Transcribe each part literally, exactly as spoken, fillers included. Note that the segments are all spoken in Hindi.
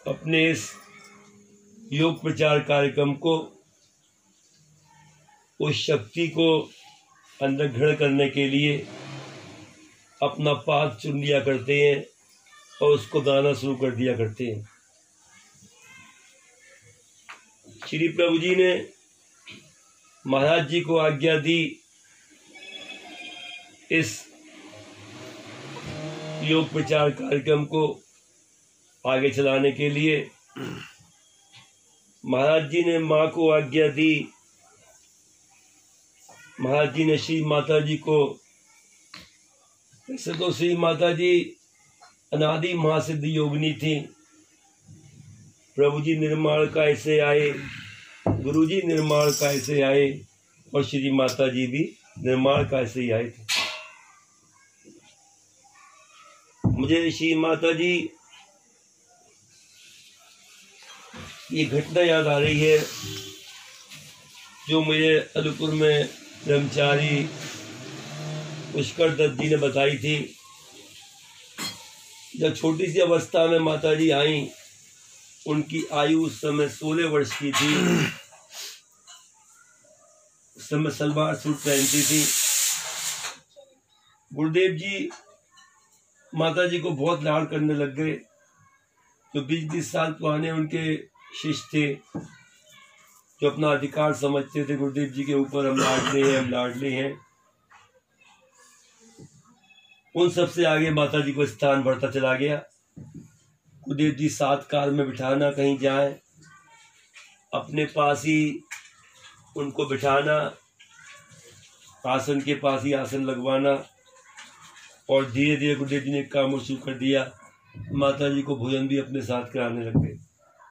अपने इस योग प्रचार कार्यक्रम को, उस शक्ति को अंदर ग्रहण करने के लिए अपना पाद चुन लिया करते हैं और उसको गाना शुरू कर दिया करते हैं। श्री प्रभु जी ने महाराज जी को आज्ञा दी इस योग प्रचार कार्यक्रम को आगे चलाने के लिए। महाराज जी ने माँ को आज्ञा दी। महाराज जी ने श्री माता जी को, वैसे तो श्री माता जी अनादि महासिद्ध योगिनी थी। प्रभु जी निर्माण काय से आए, गुरु जी निर्माण काय से आए और श्री माता जी भी निर्माण काय से ही आए थे। मुझे श्री माता जी ये घटना याद आ रही है जो मुझे अलीपुर में ब्रह्मचारी पुष्कर दत्त जी ने बताई थी। जब छोटी सी अवस्था में माता जी आई, उनकी आयु उस समय सोलह वर्ष की थी। उस समय सलवार सूट पहनती थी। गुरुदेव जी माता जी को बहुत लाड करने लग गए। जो बीस बीस साल पुराने उनके शिष्य थे, जो अपना अधिकार समझते थे गुरुदेव जी के ऊपर, हम लाडले हैं हम लाडले हैं, उन सबसे आगे माता जी को स्थान बढ़ता चला गया। गुरुदेव जी सात कार में बिठाना, कहीं जाएं अपने पास ही उनको बिठाना, आसन के पास ही आसन लगवाना। और धीरे धीरे गुरुदेव जी ने काम शुरू कर दिया। माता जी को भोजन भी अपने साथ कराने लग गए।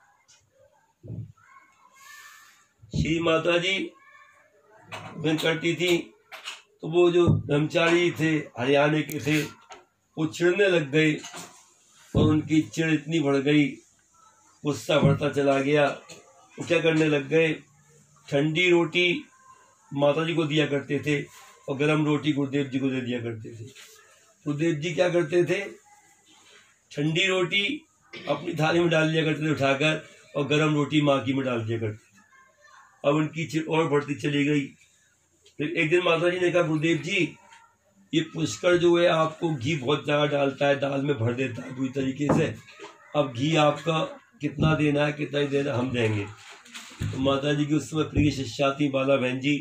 श्री माता जी भोजन करती थी तो वो जो ब्रह्मचारी थे, हरियाणा के थे, वो चिढ़ने लग गए और उनकी चिढ़ इतनी बढ़ गई, गुस्सा बढ़ता चला गया। वो क्या करने लग गए, ठंडी रोटी माता जी को दिया करते थे और गरम रोटी गुरुदेव जी को दे दिया करते थे। गुरुदेव जी क्या करते थे, ठंडी रोटी अपनी थाली में डाल दिया करते थे उठाकर, और गरम रोटी माँ की में डाल दिया करते थे। अब उनकी चिढ़ और बढ़ती चली गई। फिर एक दिन माता जी ने कहा, गुरुदेव जी ये पुष्कर जो है आपको घी बहुत ज़्यादा डालता है, दाल में भर देता है पूरी तरीके से। अब घी आपका कितना देना है, कितना ही देना हम देंगे। तो माता जी की उस समय प्रिय शिष्या थी बाला बहन जी।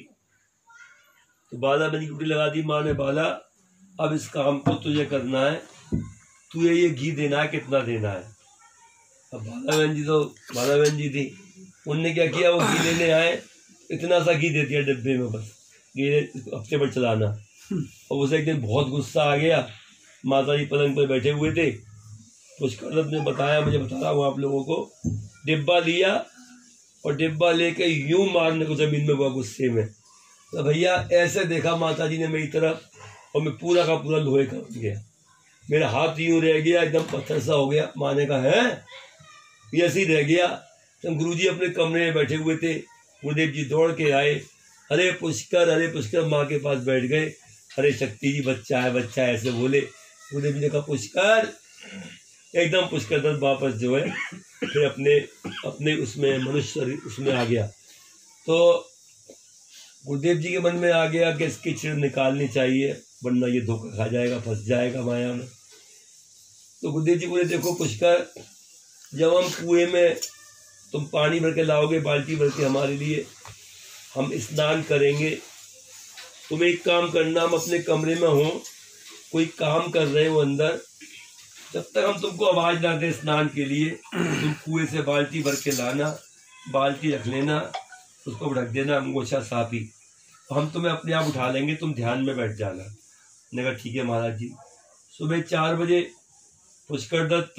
तो बाला बहन की कुटी लगा दी माँ ने, बाला अब इस काम को तुझे करना है, तुझे ये घी देना है, कितना देना है। अब बाला बहन जी तो बाला बहन जी थी, उनने क्या किया, वो घी लेने आए, इतना सा घी दे दिया डिब्बे में, बस घी हफ्ते भर चलाना। और उसे एक दिन बहुत गुस्सा आ गया। माता जी पलंग पर बैठे हुए थे, पुष्कर दत्त ने बताया, मुझे बता रहा हूँ आप लोगों को, डिब्बा लिया और डिब्बा लेके यूं मारने को जमीन में हुआ गुस्से में। तो भैया ऐसे देखा माता जी ने मेरी तरफ, और मैं पूरा का पूरा लोहे का बन गया, मेरा हाथ यूं रह गया, एकदम पत्थर सा हो गया। माँ ने कहा है ये ऐसे ही रह गया। तो गुरुजी अपने कमरे में बैठे हुए थे, गुरुदेव जी दौड़ के आए, अरे पुष्कर अरे पुष्कर, माँ के पास बैठ गए। अरे शक्ति जी बच्चा है बच्चा है ऐसे बोले। गुरुदेव जी ने कहा पुष्कर, एकदम पुष्कर दत्त वापस जो है फिर अपने अपने उसमें मनुष्य उसमें आ गया। तो गुरुदेव जी के मन में आ गया कि इसकी चिड़ निकालनी चाहिए, वरना ये धोखा खा जाएगा, फंस जाएगा माया में। तो गुरुदेव जी बोले, देखो पुष्कर, जब हम कुएं में तुम पानी भर के लाओगे, बाल्टी भर के हमारे लिए, हम स्नान करेंगे, तुम एक काम करना, हम अपने कमरे में हो, कोई काम कर रहे हो अंदर, जब तक हम तुमको आवाज़ ना दें स्नान के लिए, तुम कुएं से बाल्टी भर के लाना, बाल्टी रख लेना, उसको ढक देना अंगोछा साफी, तो हम तुम्हें अपने आप उठा लेंगे, तुम ध्यान में बैठ जाना। मैंने कहा ठीक है महाराज जी। सुबह चार बजे पुष्कर दत्त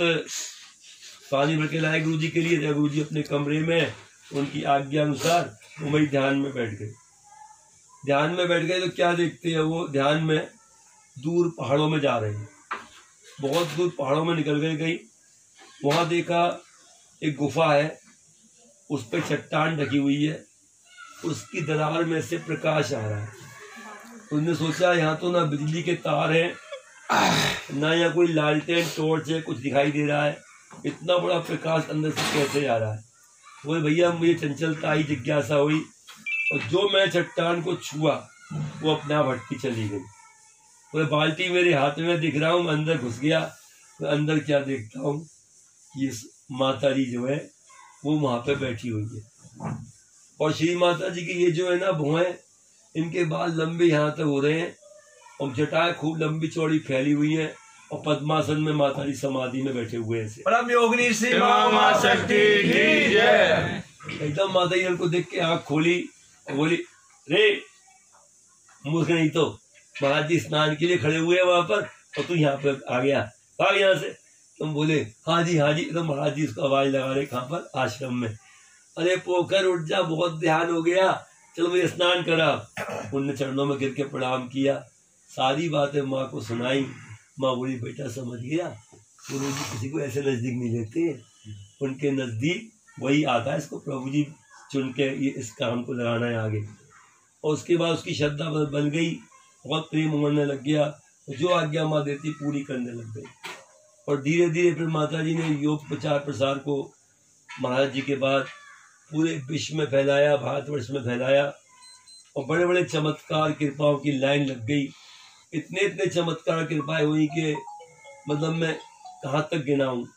पानी भर के लाए गुरु जी के लिए। गुरु जी अपने कमरे में उनकी आज्ञा अनुसार वो वही ध्यान में बैठ गए। ध्यान में बैठ गए तो क्या देखते हैं, वो ध्यान में दूर पहाड़ों में जा रहे हैं, बहुत दूर पहाड़ों में निकल गए। गई वहाँ देखा एक गुफा है, उस पर चट्टान ढकी हुई है, उसकी दरार में से प्रकाश आ रहा है। उसने सोचा यहाँ तो ना बिजली के तार हैं, ना यहाँ कोई लालटेन टॉर्च है, कुछ दिखाई दे रहा है। इतना बड़ा प्रकाश अंदर से कैसे आ रहा है। बोले भैया मुझे चंचलता आई, जिज्ञासा हुई, और जो मैं चट्टान को छुआ वो अपने आप हटती चली गई। बोले बाल्टी मेरे हाथ में दिख रहा हूँ, मैं अंदर घुस गया, मैं अंदर क्या देखता हूँ, ये माता जी जो है वो वहाँ पे बैठी हुई है। और श्री माता जी की ये जो है ना भुएं, इनके बाल लंबे यहाँ तक हो रहे हैं और जटाएं खूब लंबी चौड़ी फैली हुई हैं, और पद्मासन में माता जी समाधि में बैठे हुए हैं। परम योगिनी श्री मां शक्ति की जय। एकदम माता जी उनको देख के आँख खोली और बोली, रे मूर्ख नहीं तो, महाराज जी स्नान के लिए खड़े हुए हैं वहां पर और तू यहाँ पे आ गया, भाग यहाँ से। तुम बोले हाँ जी हाँ जी। तो महाराज जी उसको आवाज लगा रहे, कहाँ पर, आश्रम में। अरे पोखर उठ जा, बहुत ध्यान हो गया, चलो मुझे स्नान करा। उनने चरणों में गिर के प्रणाम किया, सारी बातें माँ को सुनाई। माँ बोली बेटा समझ गया, गुरु जी किसी को ऐसे नजदीक नहीं लेते, उनके नजदीक वही आता है, इसको प्रभु जी चुन के ये इस काम को लगाना है आगे। और उसके बाद उसकी श्रद्धा बन गई, बहुत प्रेम उमड़ने लग गया, जो आज्ञा माँ देती पूरी करने लग गई। और धीरे धीरे फिर माता जी ने योग प्रचार प्रसार को महाराज जी के बाद पूरे विश्व में फैलाया, भारतवर्ष में फैलाया, और बड़े बड़े चमत्कार कृपाओं की लाइन लग गई। इतने इतने चमत्कार कृपाएं हुई कि मतलब मैं कहाँ तक गिनाऊं।